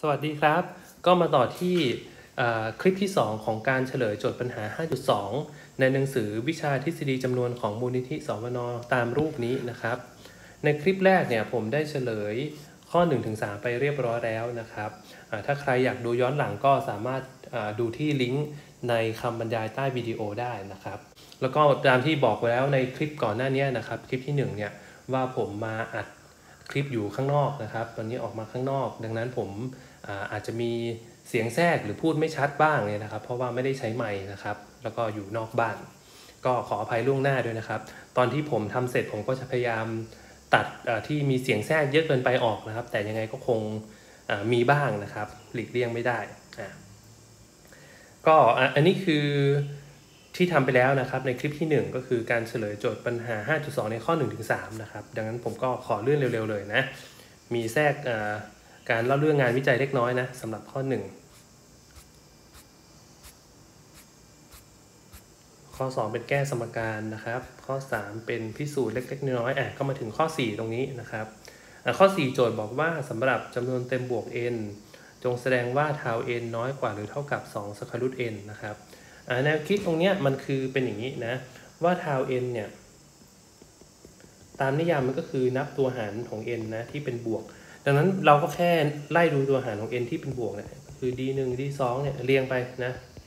สวัสดีครับก็มาต่อที่คลิปที่ 2ของการเฉลยโจทย์ปัญหา 5.2 ในหนังสือวิชาทฤษฎีจำนวนของมูลนิธิสวนตามรูปนี้นะครับในคลิปแรกเนี่ยผมได้เฉลยข้อ 1-3 ไปเรียบร้อยแล้วนะครับถ้าใครอยากดูย้อนหลังก็สามารถดูที่ลิงก์ในคำบรรยายใต้วิดีโอได้นะครับแล้วก็ตามที่บอกไว้แล้วในคลิปก่อนหน้านี้นะครับคลิปที่1เนี่ยว่าผมมาอัดคลิปอยู่ข้างนอกนะครับตอนนี้ออกมาข้างนอกดังนั้นผมอาจจะมีเสียงแทรกหรือพูดไม่ชัดบ้างเนี่ยนะครับเพราะว่าไม่ได้ใช้ไมค์นะครับแล้วก็อยู่นอกบ้านก็ขออภัยล่วงหน้าด้วยนะครับตอนที่ผมทำเสร็จผมก็จะพยายามตัดที่มีเสียงแทรกเยอะเกินไปออกนะครับแต่ยังไงก็คงมีบ้างนะครับหลีกเลี่ยงไม่ได้ก็อันนี้คือที่ทำไปแล้วนะครับในคลิปที่1ก็คือการเฉลยโจทย์ปัญหา 5.2 ในข้อ 1-3 นะครับดังนั้นผมก็ขอเลื่อนเร็วๆเลยนะมีแทรกการเล่าเรื่องงานวิจัยเล็กน้อยนะสำหรับข้อ 1ข้อ 2เป็นแก้สมการนะครับข้อ 3เป็นพิสูจน์เล็กๆน้อยๆก็มาถึงข้อ 4ตรงนี้นะครับข้อ 4โจทย์บอกว่าสำหรับจำนวนเต็มบวก n จงแสดงว่าทาว n น้อยกว่าหรือเท่ากับ2 สแควร์รูท n นะครับแนวคิดตรงนี้มันคือเป็นอย่างนี้นะว่าทาว n เนี่ยตามนิยามมันก็คือนับตัวหารของ n นะที่เป็นบวกดังนั้นเราก็แค่ไล่ดูตัวหารของ n ที่เป็นบวกเนี่ยคือ d1 d2 เนี่ยเรียงไปนะ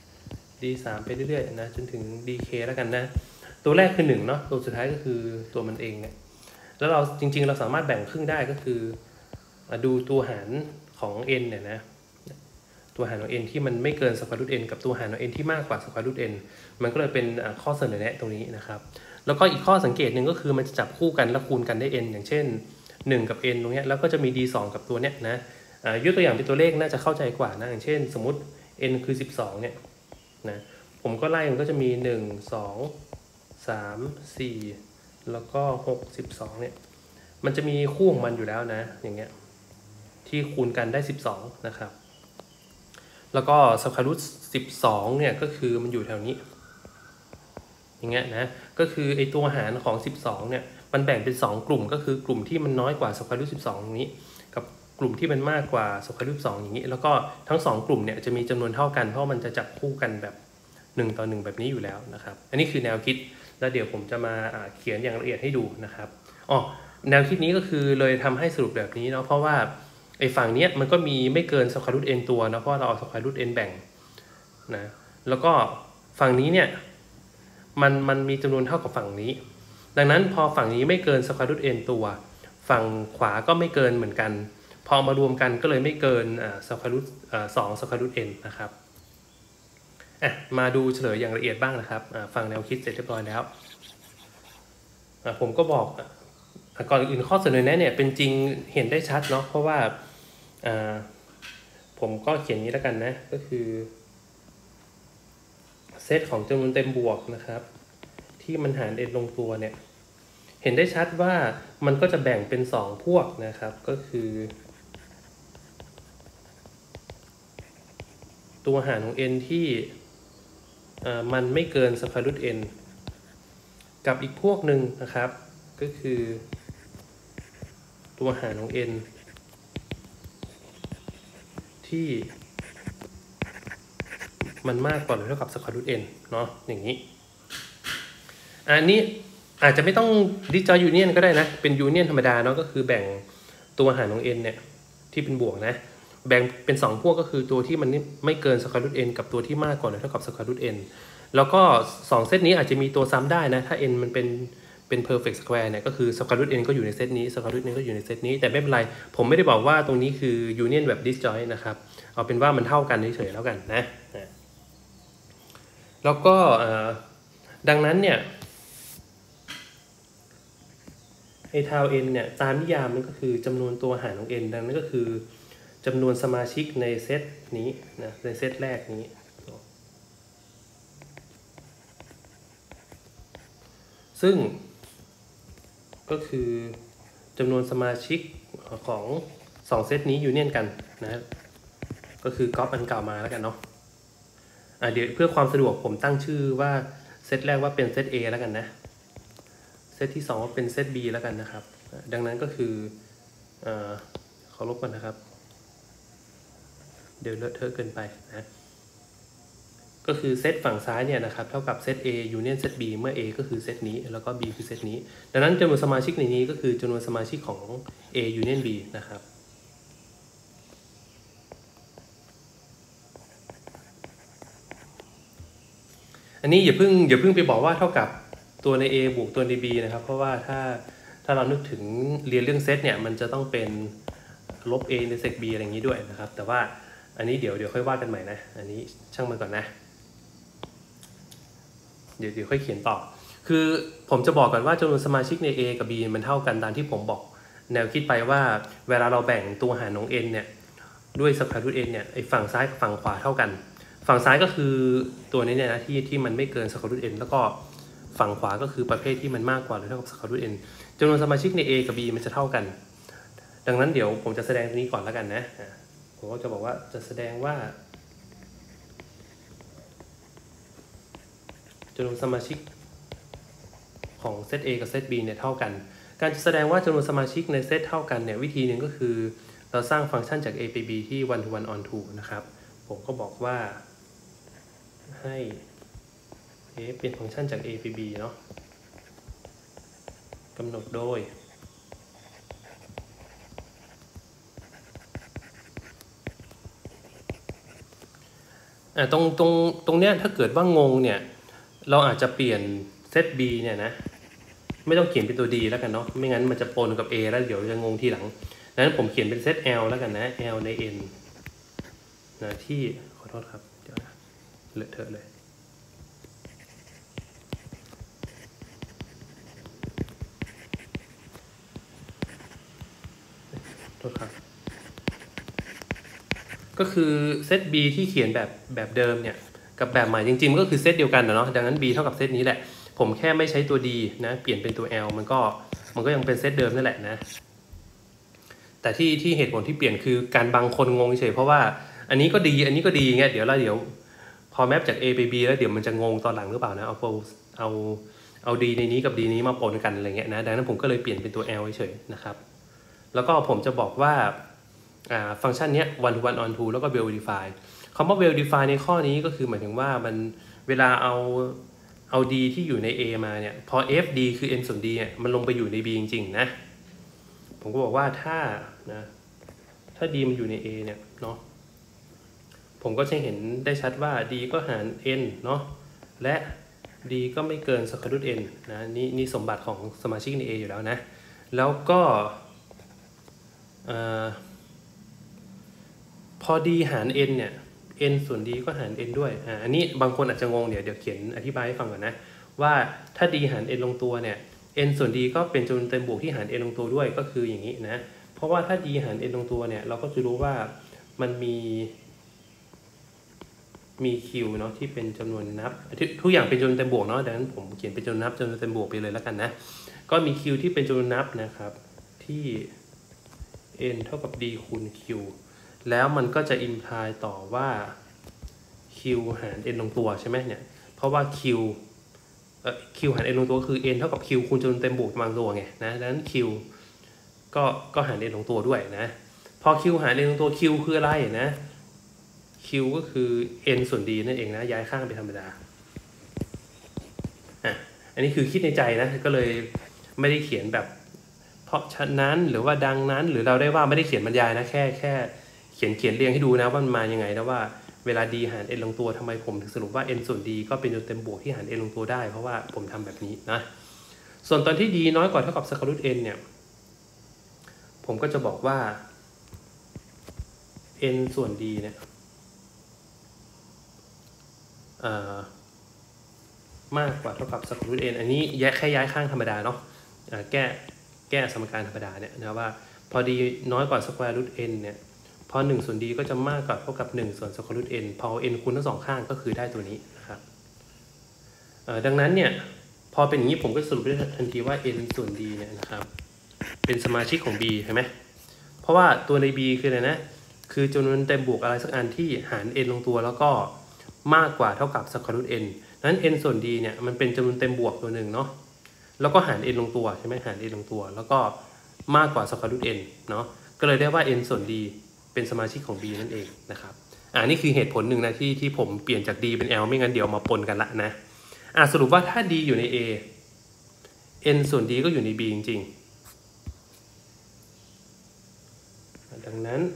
d3 ไปเรื่อยๆนะจนถึง dk แล้วกันนะตัวแรกคือ1เนาะตัวสุดท้ายก็คือตัวมันเองเนี่ยแล้วเราจริงๆเราสามารถแบ่งครึ่งได้ก็คือดูตัวหารของ n เนี่ยนะตัวหารของ n ที่มันไม่เกินสแควร์รูท n กับตัวหารของ n ที่มากกว่าสแควร์รูท n มันก็เลยเป็นข้อเสนอแนะตรงนี้นะครับแล้วก็อีกข้อสังเกตหนึ่งก็คือมันจะจับคู่กันแล้วคูณกันได้ n อย่างเช่น1กับ n ตรงนี้แล้วก็จะมี d2 กับตัวเนี้ยนะยกตัวอย่างเป็นตัวเลขน่าจะเข้าใจกว่านะอย่างเช่นสมมติ n คือ12เนี่ยนะผมก็ไล่มันก็จะมี1 2 3 4แล้วก็6 12เนี่ยมันจะมีคู่ของมันอยู่แล้วนะอย่างเงี้ยที่คูณกันได้12นะครับแล้วก็สแควร์รูท12เนี่ยก็คือมันอยู่แถวนี้อย่างเงี้ยนะก็คือไอตัวหารของ12เนี่ยมันแบ่งเป็น2กลุ่มก็คือกลุ่มที่มันน้อยกว่าสแควร์รูท12ตรงนี้กับกลุ่มที่มันมากกว่าสแควร์รูท2อย่างนี้แล้วก็ทั้ง2กลุ่มเนี่ยจะมีจำนวนเท่ากันเพราะมันจะจับคู่กันแบบ1 ต่อ 1แบบนี้อยู่แล้วนะครับอันนี้คือแนวคิดแล้วเดี๋ยวผมจะมาเขียนอย่างละเอียดให้ดูนะครับแนวคิดนี้ก็คือเลยทำให้สรุปแบบนี้เนาะเพราะว่าไอ้ฝั่งนี้มันก็มีไม่เกินสแควร์รูท n ตัวนะเพราะเราเอาสแควร์รูท n แบ่งนะแล้วก็ฝั่งนี้เนี่ยมันมีจำนวนเท่ากับฝั่งนี้ดังนั้นพอฝั่งนี้ไม่เกินสแควร์รูท n ตัวฝั่งขวาก็ไม่เกินเหมือนกันพอมารวมกันก็เลยไม่เกินสแควร์รูท2 สแควร์รูท n นะครับมาดูเฉลยอย่างละเอียดบ้างนะครับฟังแนวคิดเสร็จเรียบร้อยแล้วผมก็บอกก่อนอื่นข้อเสนอแนะเนี่ยเป็นจริงเห็นได้ชัดเนาะเพราะว่าผมก็เขียนนี้แล้วกันนะก็คือเซตของจำนวนเต็มบวกนะครับที่มันหาร n ลงตัวเนี่ยเห็นได้ชัดว่ามันก็จะแบ่งเป็น2พวกนะครับก็คือตัวหารของ n ที่มันไม่เกินสแควร์รูท n กับอีกพวกหนึ่งนะครับก็คือตัวหารของ n ที่มันมากกว่าหรือเท่ากับสแควร์รูท n เนาะอย่างนี้อันนี้อาจจะไม่ต้องดิสจอยยูเนียนก็ได้นะเป็นยูเนียนธรรมดาเนาะก็คือแบ่งตัวหารของ n เนี่ยที่เป็นบวกนะแบ่งเป็น2พวกก็คือตัวที่มันไม่เกินสแควร์รูท n กับตัวที่มากกว่าหรือเท่ากับสแควร์รูท n แล้วก็2เซตนี้อาจจะมีตัวซ้ำได้นะถ้า n มันเป็น perfect square เนี่ยก็คือ square root n ก็อยู่ในเซตนี้ square root n ก็อยู่ในเซตนี้แต่ไม่เป็นไรผมไม่ได้บอกว่าตรงนี้คือ union แบบ disjoint นะครับเอาเป็นว่ามันเท่ากันเฉยๆแล้วกันนะแล้วก็ดังนั้นเนี่ยไอ้ tau n เนี่ยตามนิยามมันก็คือจำนวนตัวหารของ n ดังนั้นก็คือจำนวนสมาชิกในเซตนี้นะในเซตแรกนี้ซึ่งก็คือจำนวนสมาชิกของ2เซตนี้ยูเนียนกันนะก็คือก๊อปอันเก่ามาแล้วกันเนาะเดี๋ยวเพื่อความสะดวกผมตั้งชื่อว่าเซตแรกว่าเป็นเซต A แล้วกันนะเซตที่2ว่าเป็นเซต B แล้วกันนะครับดังนั้นก็คือขอลบก่อนนะครับเดี๋ยวเลอะเทอะเกินไปนะก็คือเซตฝั่งซ้ายเนี่ยนะครับเท่ากับเซต A ยูเนียนเซต B เมื่อ A ก็คือเซตนี้แล้วก็ B คือเซตนี้ดังนั้นจำนวนสมาชิกในนี้ก็คือจำนวนสมาชิกของ A ยูเนียน B นะครับอันนี้อย่าเพิ่งไปบอกว่าเท่ากับตัวใน A บวกตัวใน B นะครับเพราะว่าถ้าเรานึกถึงเรียนเรื่องเซตเนี่ยมันจะต้องเป็นลบ A ในเซก B อะไรอย่างนี้ด้วยนะครับแต่ว่าอันนี้เดี๋ยวค่อยว่ากันใหม่นะอันนี้ช่างมันก่อนนะเดี๋ยวค่อยเขียนต่อคือผมจะบอกก่อนว่าจำนวนสมาชิกใน A กับ B มันเท่ากันตามที่ผมบอกแนวคิดไปว่าเวลาเราแบ่งตัวหารของ n เนี่ยด้วยสแควร์รูท n เนี่ยไอ้ฝั่งซ้ายกับฝั่งขวาเท่ากันฝั่งซ้ายก็คือตัวนี้เนี่ยนะที่มันไม่เกินสแควร์รูท n แล้วก็ฝั่งขวาก็คือประเภทที่มันมากกว่าหรือเท่ากับสแควร์รูท n จำนวนสมาชิกใน A กับ B มันจะเท่ากันดังนั้นเดี๋ยวผมจะแสดงตรงนี้ก่อนแล้วกันนะผมก็จะบอกว่าจะแสดงว่าจำนวนสมาชิกของเซต A กับเซต B เนี่ยเท่ากันการแสดงว่าจำนวนสมาชิกในเซตเท่ากันเนี่ยวิธีหนึ่งก็คือเราสร้างฟังก์ชันจาก A ไป B ที่ one to one on to นะครับผมก็บอกว่าให้ f เป็นฟังก์ชันจาก A ไป B เนาะกำหนดโดยตรงเนี้ยถ้าเกิดว่างงเนี่ยเราอาจจะเปลี่ยนเซต B เนี่ยนะไม่ต้องเขียนเป็นตัว D แล้วกันเนาะไม่งั้นมันจะปนกับ A แล้วเดี๋ยวจะงงทีหลังดังนั้นผมเขียนเป็นเซต L แล้วกันนะ L ใน N นะที่ขอโทษครับเดี๋ยวนะเลอะเทอะเลยโทษครับก็คือเซต B ที่เขียนแบบเดิมเนี่ยกับแบบใหม่จริงๆมันก็คือเซตเดียวกันนะเนาะดังนั้น B เท่ากับเซตนี้แหละผมแค่ไม่ใช้ตัว D นะเปลี่ยนเป็นตัว L มันก็ยังเป็นเซตเดิมนั่นแหละนะแต่ที่เหตุผลที่เปลี่ยนคือการบางคนงงเฉยเพราะว่าอันนี้ก็ดีอันนี้ก็ดีเงี้ยเดี๋ยวพอแมปจาก A ไป B แล้วเดี๋ยวมันจะงงตอนหลังหรือเปล่านะเอา D ในนี้กับ D นี้มาปนกันอะไรเงี้ยนะดังนั้นผมก็เลยเปลี่ยนเป็นตัว L เฉยนะครับแล้วก็ผมจะบอกว่าฟังก์ชันนี้ one to one on to แล้วก็ well define คำว่า well define ในข้อนี้ก็คือหมายถึงว่ามันเวลาเอา D ที่อยู่ใน A มาเนี่ยพอ f D คือ n ส่วน D เนี่ยมันลงไปอยู่ใน B จริงๆนะผมก็บอกว่าถ้า D มันอยู่ใน A เนี่ยเนาะผมก็จะเห็นได้ชัดว่า D ก็หาร n เนาะและ D ก็ไม่เกิน square root n นะนี่สมบัติของสมาชิกใน A อยู่แล้วนะแล้วก็พอ D หาร n เนี่ย n ส่วน D ก็หาร n ด้วยอันนี้บางคนอาจจะงงเดี๋ยวเขียนอธิบายให้ฟังก่อนนะว่าถ้า D หาร n ลงตัวเนี่ย n ส่วน D ก็เป็นจำนวนเต็มบวกที่หาร n ลงตัวด้วยก็คืออย่างนี้นะเพราะว่าถ้า D หาร n ลงตัวเนี่ยเราก็จะรู้ว่ามันมี q เนาะที่เป็นจำนวนนับทุกอย่างเป็นจำนวนเต็มบวกเนาะดังนั้นผมเขียนเป็นจำนวนนับจำนวนเต็มบวกไปเลยแล้วกันนะก็มี q ที่เป็นจำนวนนับนะครับที่ n เท่ากับ d คูณ q แล้วมันก็จะ imply ต่อว่า q หาร n ลงตัวใช่ไหมเนี่ยเพราะว่า q หาร n ลงตัวคือ n เท่ากับ q คูณจำนวนเต็มบวกบางตัวไงนะดังนั้น q ก็หาร n ลงตัวด้วยนะพอ q หาร n ลงตัว q คืออะไรนะ q ก็คือ n ส่วน d นั่นเองนะย้ายข้างเป็นธรรมดาอันนี้คือคิดในใจนะก็เลยไม่ได้เขียนแบบเพราะฉะนั้นหรือว่าดังนั้นหรือเราได้ว่าไม่ได้เขียนบรรยายนะแค่เขียนเรียงให้ดูนะว่ามันมายังไงนะว่าเวลา d หาร n ลงตัวทำไมผมถึงสรุปว่า n ส่วน d ก็เป็นจำนวนเต็มบวกที่หาร n ลงตัวได้เพราะว่าผมทำแบบนี้นะส่วนตอนที่ d น้อยกว่าเท่ากับ square root n เนี่ยผมก็จะบอกว่า n ส่วน d เนี่ยมากกว่าเท่ากับ square root n อันนี้แค่ย้ายข้างธรรมดาเนาะแก้สมการธรรมดาเนี่ยนะว่าพอ d น้อยกว่า square root n เนี่ยพอ1ส่วน d ก็จะมากกว่าเท่ากับ1ส่วน square root n พอ n คูณทั้งสองข้างก็คือได้ตัวนี้นะครับดังนั้นเนี่ยพอเป็นอย่างนี้ผมก็สรุปได้ทันทีว่า n ส่วน d เนี่ยนะครับเป็นสมาชิกของ b ใช่ไหมเพราะว่าตัวใน b คืออะไรนะคือจำนวนเต็มบวกอะไรสักอันที่หาร n ลงตัวแล้วก็มากกว่าเท่ากับ square root n นั้น n ส่วน d เนี่ยมันเป็นจำนวนเต็มบวกตัวหนึ่งเนาะแล้วก็หาร n ลงตัวใช่ไหมหาร n ลงตัวแล้วก็มากกว่า square root n เนาะก็เลยได้ว่า n ส่วน d เป็นสมาชิกของ B นั่นเองนะครับนี่คือเหตุผลหนึ่งนะที่ผมเปลี่ยนจาก D เป็น L ไม่งั้นเดี๋ยวมาปนกันละนะสรุปว่าถ้า D อยู่ใน A N ส่วน D ก็อยู่ใน B จริงๆดังนั้น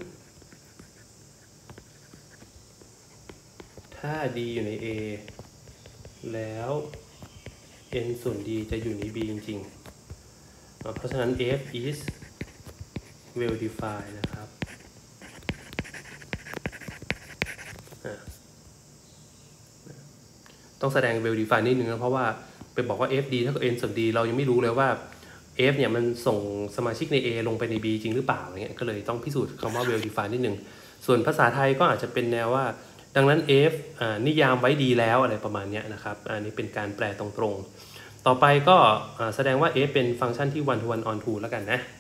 ถ้า D อยู่ใน A แล้ว N ส่วน D จะอยู่ใน B จริงๆเพราะฉะนั้น F is well defined นะครับต้องแสดง well defined นิดนึงนะเพราะว่าไปบอกว่า F D เท่ากับ N ส่วน D เรายังไม่รู้เลยว่า F เนี่ยมันส่งสมาชิกใน A ลงไปใน B จริงหรือเปล่าอะไรเงี้ยก็เลยต้องพิสูจน์คำว่า well defined นิดนึงส่วนภาษาไทยก็อาจจะเป็นแนวว่าดังนั้น F นิยามไว้ดีแล้วอะไรประมาณนี้นะครับอันนี้เป็นการแปลตรงๆต่อไปก็แสดงว่า F เป็นฟังก์ชันที่ one to one on to แล้วกันนะ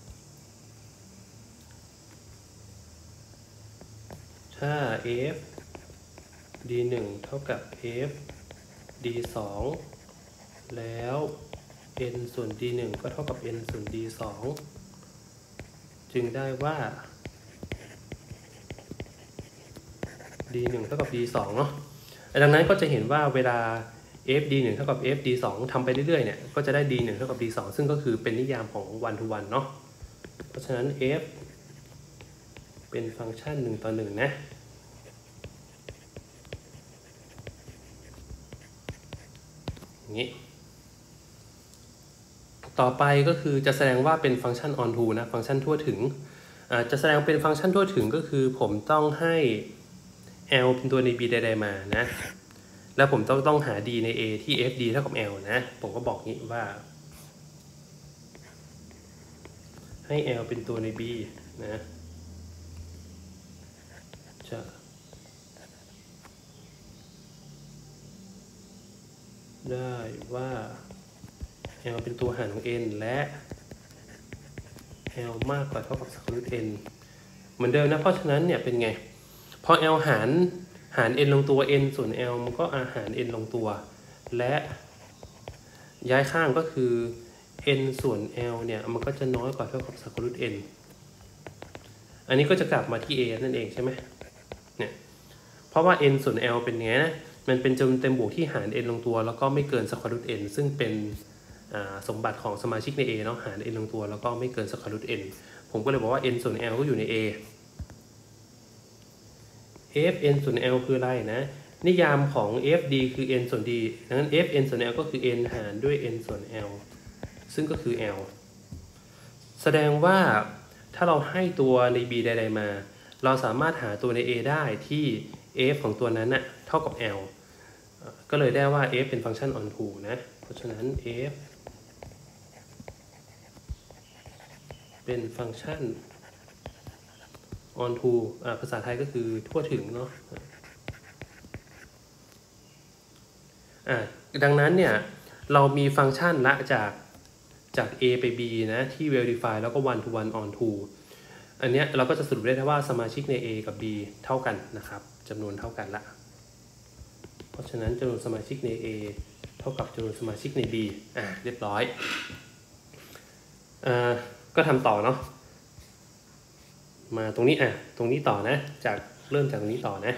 ถ้า F D1 เท่ากับ F D2 แล้ว N ส่วน D1 ก็เท่ากับ N ส่วน D2 จึงได้ว่า D1 เท่ากับ D2 เนาะดังนั้นก็จะเห็นว่าเวลา F D1 เท่ากับ F D2 ทำไปเรื่อยๆเนี่ยก็จะได้ D1 เท่ากับ D2 ซึ่งก็คือเป็นนิยามของ one to one เนาะเพราะฉะนั้น F เป็นฟังก์ชัน1 ต่อ 1นะนี้ต่อไปก็คือจะแสดงว่าเป็นฟังก์ชัน on to นะฟังก์ชันทั่วถึงจะแสดงเป็นฟังก์ชันทั่วถึงก็คือผมต้องให้ L เป็นตัวใน B ใดๆมานะแล้วผมต้องหา D ใน A ที่ FD เท่ากับ L นะผมก็บอกงี้ว่าให้ L เป็นตัวใน B นะจะได้ว่า L เป็นตัวหารของ N และ L มากกว่าเท่ากับ square root N เหมือนเดิมนะเพราะฉะนั้นเนี่ยเป็นไงพอ L หาร N ลงตัว N ส่วน L มันก็หาร N ลงตัวและย้ายข้างก็คือ N ส่วน L เนี่ยมันก็จะน้อยกว่าเท่ากับ square root N อันนี้ก็จะกลับมาที่ A นั่นเองใช่ไหมเนี่ยเพราะว่า N ส่วน L เป็นไงนะมันเป็นจำนวนเต็มบวกที่หาร N ลงตัวแล้วก็ไม่เกิน square root N ซึ่งเป็นสมบัติของสมาชิกใน A เนาะหาร n ลงตัวแล้วก็ไม่เกิน square root n ผมก็เลยบอกว่า n ส่วน l ก็อยู่ใน A f n ส่วน l คืออะไรนะนิยามของ f d คือ n ส่วน d ดังนั้น f n ส่วน l ก็คือ n หารด้วย n ส่วน l ซึ่งก็คือ l แสดงว่าถ้าเราให้ตัวใน b ใดๆมาเราสามารถหาตัวใน A ได้ที่ f ของตัวนั้นน่ะเท่ากับ l ก็เลยได้ว่า f เป็นฟังก์ชัน on to นะเพราะฉะนั้น fเป็นฟังก์ชัน on to ภาษาไทยก็คือทั่วถึงเนาะดังนั้นเนี่ยเรามีฟังก์ชันละจาก A ไป B นะที่ well defined แล้วก็ one to one on to อันเนี้ยเราก็จะสรุปได้ว่าสมาชิกใน A กับ B เท่ากันนะครับจำนวนเท่ากันละเพราะฉะนั้นจำนวนสมาชิกใน A เท่ากับจำนวนสมาชิกใน B เรียบร้อยก็ทำต่อเนาะมาตรงนี้ตรงนี้ต่อนะเริ่มจากตรงนี้ต่อนะ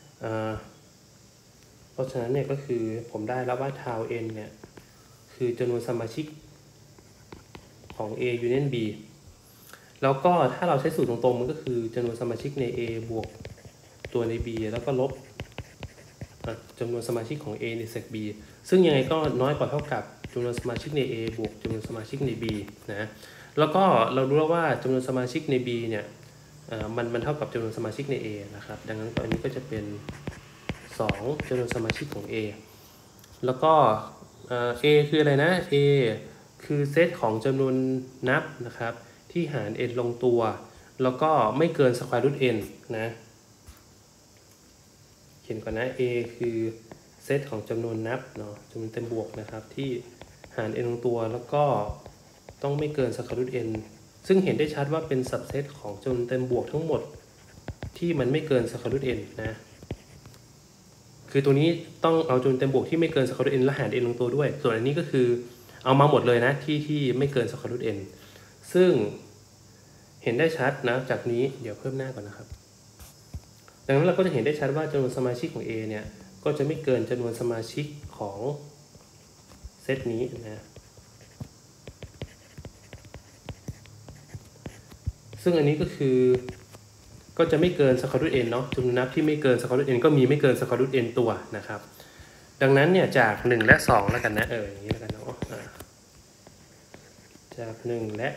เพราะฉะนั้นเนี่ยก็คือผมได้แล้วว่าทาว n เนี่ยคือจำนวนสมาชิกของ A union B แล้วก็ถ้าเราใช้สูตรตรงๆมันก็คือจำนวนสมาชิกใน A บวกตัวใน B แล้วก็ลบจำนวนสมาชิกของ A ในเซก B ซึ่งยังไงก็น้อยกว่าเท่ากับจำนวนสมาชิกใน A บวกจำนวนสมาชิกใน B นะแล้วก็เรารู้แล้วว่าจำนวนสมาชิกใน B เนี่ยมันเท่ากับจำนวนสมาชิกใน A นะครับดังนั้นอันนี้ก็จะเป็น2จำนวนสมาชิกของ A แล้วก็A คืออะไรนะ A คือเซตของจำนวนนับนะครับที่หาร n ลงตัวแล้วก็ไม่เกิน square root n นะเขียนก่อนนะ A คือเซตของจำนวนนับเนาะจำนวนเต็มบวกนะครับที่หาร n ลงตัวแล้วก็ต้องไม่เกิน square root n ซึ่งเห็นได้ชัดว่าเป็นสับเซตของจำนวนเต็มบวกทั้งหมดที่มันไม่เกิน square root n นะคือตัวนี้ต้องเอาจำนวนเต็มบวกที่ไม่เกิน square root n และหาร n ลงตัวด้วยส่วนอันนี้ก็คือเอามาหมดเลยนะที่ไม่เกิน square root n ซึ่งเห็นได้ชัดนะจากนี้เดี๋ยวเพิ่มหน้าก่อนนะครับดังนั้นเราก็จะเห็นได้ชัดว่าจำนวนสมาชิกของ A เนี่ยก็จะไม่เกินจำนวนสมาชิกของเซตนี้นะซึ่งอันนี้ก็คือก็จะไม่เกินสแควร์รูท n เนาะจำนวนนับที่ไม่เกินสแควร์รูท n ก็มีไม่เกินสแควร์รูท n ตัวนะครับดังนั้นเนี่ยจาก1และ2แล้วกันนะอย่างนี้แล้วกันเนาะจาก1และ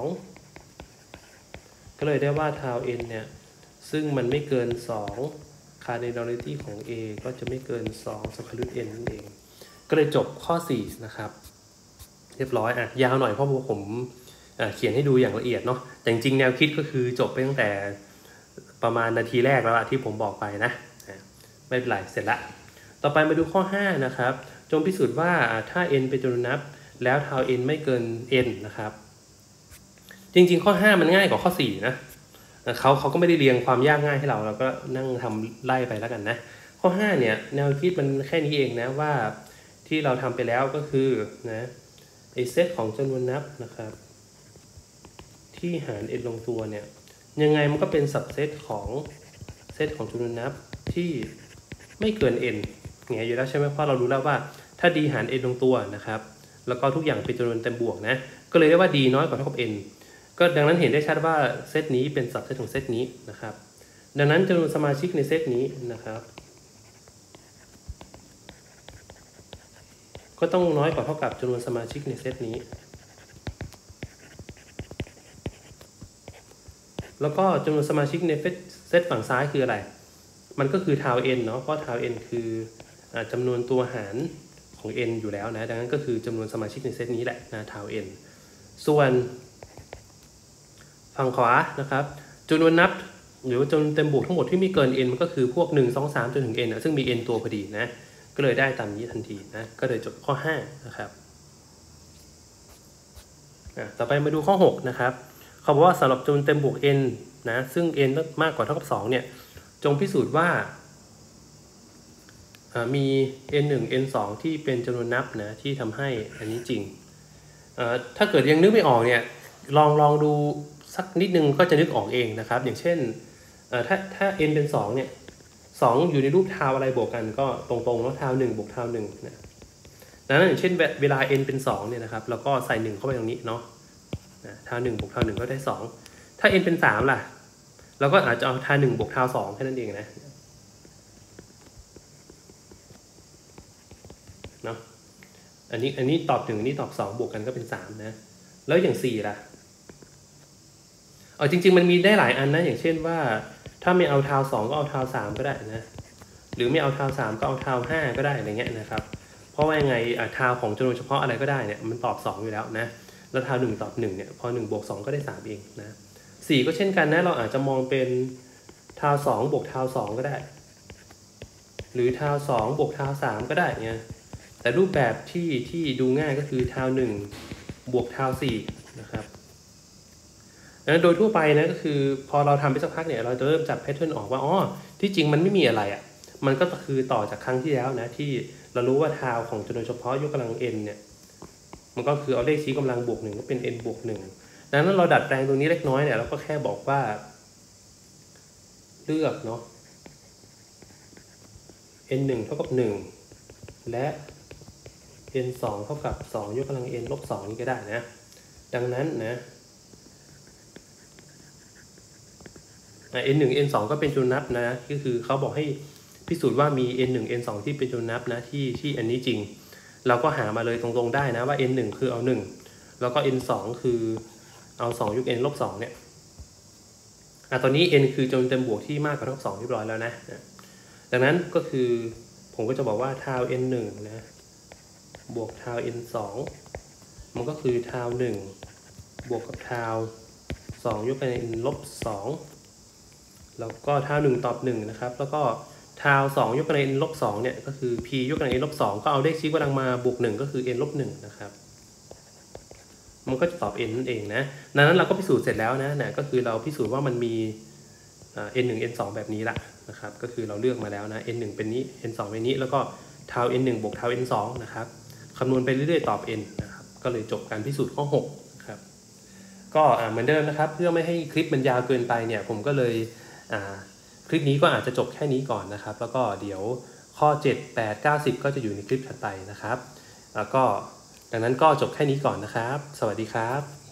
2ก็เลยได้ว่าทาว n เนี่ยซึ่งมันไม่เกิน2 cardinality ของ A ก็จะไม่เกิน2 square root n นั่นเองก็เลยจบข้อ4นะครับเรียบร้อยยาวหน่อยเพราะผมเขียนให้ดูอย่างละเอียดเนาะแต่จริงๆแนวคิดก็คือจบไปตั้งแต่ประมาณนาทีแรกแล้วที่ผมบอกไปนะไม่เป็นไรเสร็จละต่อไปมาดูข้อ5นะครับจงพิสูจน์ว่าถ้า n เป็นจำนวนนับแล้วทาว n ไม่เกิน n นะครับจริงๆข้อ5มันง่ายกว่าข้อ4นะเขาก็ไม่ได้เรียงความยากง่ายให้เราก็นั่งทำไล่ไปแล้วกันนะข้อ5เนี่ยแนวคิดมันแค่นี้เองนะว่าที่เราทำไปแล้วก็คือนะไอเซตของจำนวนนับนะครับที่หาร n ลงตัวเนี่ยยังไงมันก็เป็นสับเซตของเซตของจำนวนนับที่ไม่เกิน n เนี่ยอยู่แล้วใช่ไหมเพราะเรารู้แล้วว่าถ้า d หาร n ลงตัวนะครับแล้วก็ทุกอย่างเป็นจำนวนเต็มบวกนะก็เลยได้ว่า d น้อยกว่าเท่ากับ n ก็ดังนั้นเห็นได้ชัดว่าเซตนี้เป็นสับเซตของเซตนี้นะครับดังนั้นจำนวนสมาชิกในเซตนี้นะครับก็ต้องน้อยกว่าเท่ากับจำนวนสมาชิกในเซตนี้แล้วก็จำนวนสมาชิกในเซตฝั่งซ้ายคืออะไรมันก็คือทาว n เนาะเพราะทาว n คือจำนวนตัวหารของ n อยู่แล้วนะดังนั้นก็คือจำนวนสมาชิกในเซตนี้แหละนะทาว n ส่วนฝั่งขวานะครับจำนวนนับหรือว่าจำนวนเต็มบวกทั้งหมดที่ไม่เกิน n มันก็คือพวก1 2 3จนถึง n ซึ่งมี n ตัวพอดีนะก็เลยได้ตามนี้ทันทีนะก็เลยจบข้อ5นะครับต่อไปมาดูข้อ6นะครับเขาบอกว่าสำหรับจำนวนเต็มบวก n นะซึ่ง n มากกว่าเท่ากับ2เนี่ยจงพิสูจน์ว่ามี n 1 n 2ที่เป็นจำนวนนับนะที่ทำให้อันนี้จริงถ้าเกิดยังนึกไม่ออกเนี่ยลองดูสักนิดนึงก็จะนึกออกเองนะครับอย่างเช่นถ้า n เป็น2เนี่ย2อยู่ในรูปทาวอะไรบวกกันก็ตรงๆแล้วทาว1บวกทาว1นะดังนั้นอย่างเช่นเวลา n เป็น2เนี่ยนะครับแล้วก็ใส่1เข้าไปตรงนี้เนาะทาว1บวกทาว1ก็ได้2ถ้า n เป็น3ล่ะเราก็อาจจะเอาทาว1บวกทาว2แค่นั้นเองนะเนาะอันนี้ตอบ1อันนี้ตอบ2บวกกันก็เป็น3นะแล้วอย่าง4ล่ะจริงๆมันมีได้หลายอันนะอย่างเช่นว่าถ้าไม่เอาทาว2ก็เอาทาว3ก็ได้นะหรือไม่เอาทาว3ก็เอาทาว5ก็ได้อะไรเงี้ยนะครับเพราะว่ายังไงทาวของจำนวนเฉพาะอะไรก็ได้เนี่ยมันตอบ2อยู่แล้วนะแล้วทาว1ตอบ1เนี่ยพอ1บวก2ก็ได้3เองนะ4ก็เช่นกันนะเราอาจจะมองเป็นทาว2บวกทาว2ก็ได้หรือทาว2บวกทาว3ก็ได้เนี่ยแต่รูปแบบที่ดูง่ายก็คือทาว1บวกทาว4นะครับโดยทั่วไปนะก็คือพอเราทำไปสักพักเนี่ยเราจะเริ่มจับแพทเทิร์นออกว่าที่จริงมันไม่มีอะไรมันก็คือต่อจากครั้งที่แล้วนะที่เรารู้ว่าทาวของจำนวนเฉพาะยกกำลัง n เนี่ยมันก็คือเอาเลขชี้กำลังบวก1ก็เป็น n บวก1ดังนั้นเราดัดแปลงตรงนี้เล็กน้อยเนี่ยเราก็แค่บอกว่าเลือกเนาะ n 1เท่ากับ1และ n 2เท่ากับ2ยกกำลัง n ลบ2นี่ก็ได้นะดังนั้นนะn 1 n 2ก็เป็นจำนวนนับนะก็คือเขาบอกให้พิสูจน์ว่ามี n 1 n 2ที่เป็นจำนวนนับนะที่อันนี้จริงเราก็หามาเลยตรงๆได้นะว่า n 1คือเอา1แล้วก็ n 2คือเอา2ยก n ลบ2เนี่ยตอนนี้ n คือจำนวนเต็มบวกที่มากกว่าเท่ากับ2เรียบร้อยแล้วนะดังนั้นก็คือผมก็จะบอกว่าทาว n 1นะบวกทาว n 2มันก็คือทาว1บวกกับทาว2ยกกำลัง n ลบ2แล้วก็ทาว1ตอบ1นะครับแล้วก็ทาว2ยกกำลัง n ลบ2เนี่ยก็คือ p ยกกำลัง n ลบ2ก็เอาเลขชี้กำลังมาบวก1ก็คือ n ลบ1นะครับมันก็จะตอบ n นั่นเองนะดังนั้นเราก็พิสูจน์เสร็จแล้วนะก็คือเราพิสูจน์ว่ามันมีn 1 n 2แบบนี้ละนะครับก็คือเราเลือกมาแล้วนะ n 1เป็นนี้ n 2เป็นนี้แล้วก็ทาว n 1บวกทาว n 2นะครับคำนวณไปเรื่อยๆตอบ n นะครับก็เลยจบการพิสูจน์ข้อ6นะครับก็ก็เหมือนเดิมนะครับเพื่อไม่ให้คลิปมันยาวเกินไปเนี่ยผมก็เลยคลิปนี้ก็อาจจะจบแค่นี้ก่อนนะครับแล้วก็เดี๋ยวข้อ7 8 9 10ก็จะอยู่ในคลิปถัดไปนะครับแล้วก็ดังนั้นก็จบแค่นี้ก่อนนะครับสวัสดีครับ